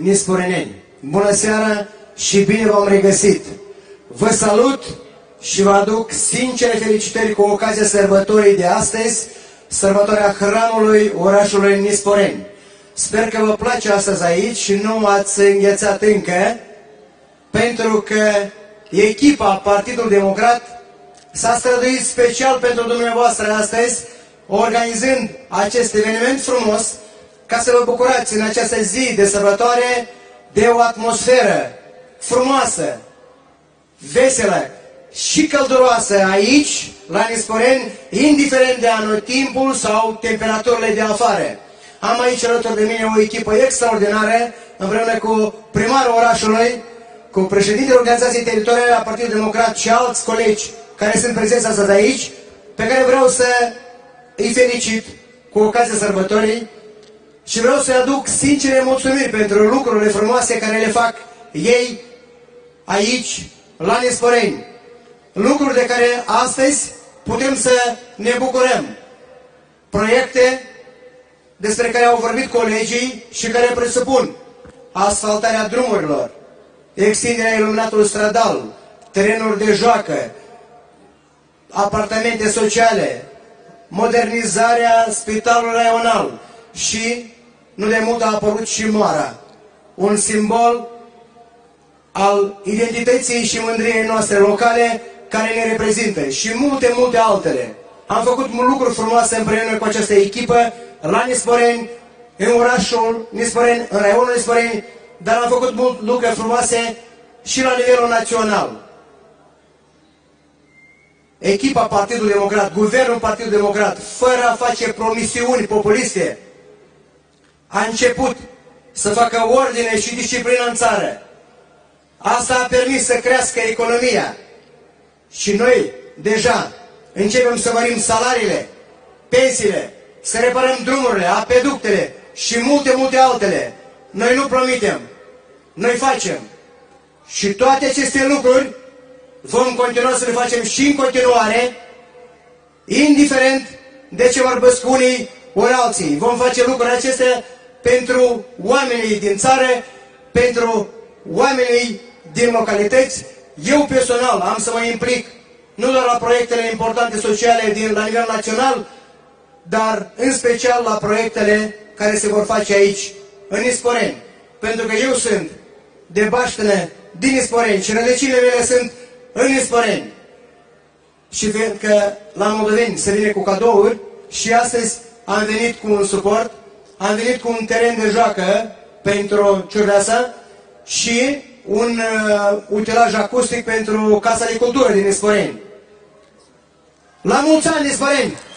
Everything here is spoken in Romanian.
nisporeneni! Bună seara și bine v-am regăsit! Vă salut și vă aduc sincere felicitări cu ocazia sărbătorii de astăzi, sărbătoarea hramului orașului Nisporeni. Sper că vă place astăzi aici și nu ați înghețat încă, pentru că echipa Partidului Democrat s-a străduit special pentru dumneavoastră astăzi, organizând acest eveniment frumos, ca să vă bucurați în această zi de sărbătoare de o atmosferă frumoasă, veselă și călduroasă aici, la Nisporeni, indiferent de anotimpul sau temperaturile de afară. Am aici alături de mine o echipă extraordinară, împreună cu primarul orașului, cu președintele Organizației Teritoriale a Partidului Democrat și alți colegi care sunt prezenți astăzi aici, pe care vreau să îi felicit cu ocazia sărbătorii și vreau să-i aduc sincere mulțumiri pentru lucrurile frumoase care le fac ei aici, la Nisporeni. Lucruri de care astăzi putem să ne bucurăm. Proiecte despre care au vorbit colegii și care presupun asfaltarea drumurilor, extinderea iluminatului stradal, terenuri de joacă, apartamente sociale, modernizarea spitalului raional și, nu de mult, a apărut și moara, un simbol al identității și mândriei noastre locale care ne reprezintă și multe, multe altele. Am făcut lucruri frumoase împreună cu această echipă la Nisporeni, în orașul Nisporeni, în raionul Nisporeni, dar am făcut lucruri frumoase și la nivelul național. Echipa Partidului Democrat, guvernul Partidului Democrat, fără a face promisiuni populiste, a început să facă ordine și disciplină în țară. Asta a permis să crească economia. Și noi, deja, începem să mărim salariile, pensiile, să reparăm drumurile, apeductele și multe, multe altele. Noi nu promitem, noi facem. Și toate aceste lucruri vom continua să le facem și în continuare, indiferent de ce vorbesc unii ori alții. Vom face lucrurile acestea pentru oamenii din țară, pentru oamenii din localități. Eu personal am să mă implic nu doar la proiectele importante sociale la nivel național, dar în special la proiectele care se vor face aici, în Nisporeni. Pentru că eu sunt de baștină din Nisporeni și rădăcinile mele sunt în Nisporeni. Și văd că la moldoveni se vine cu cadouri și astăzi am venit cu un suport, am venit cu un teren de joacă pentru Ciurdeasa și un utilaj acustic pentru Casa de Cultură din Nisporeni. La mulți ani, Nisporeni!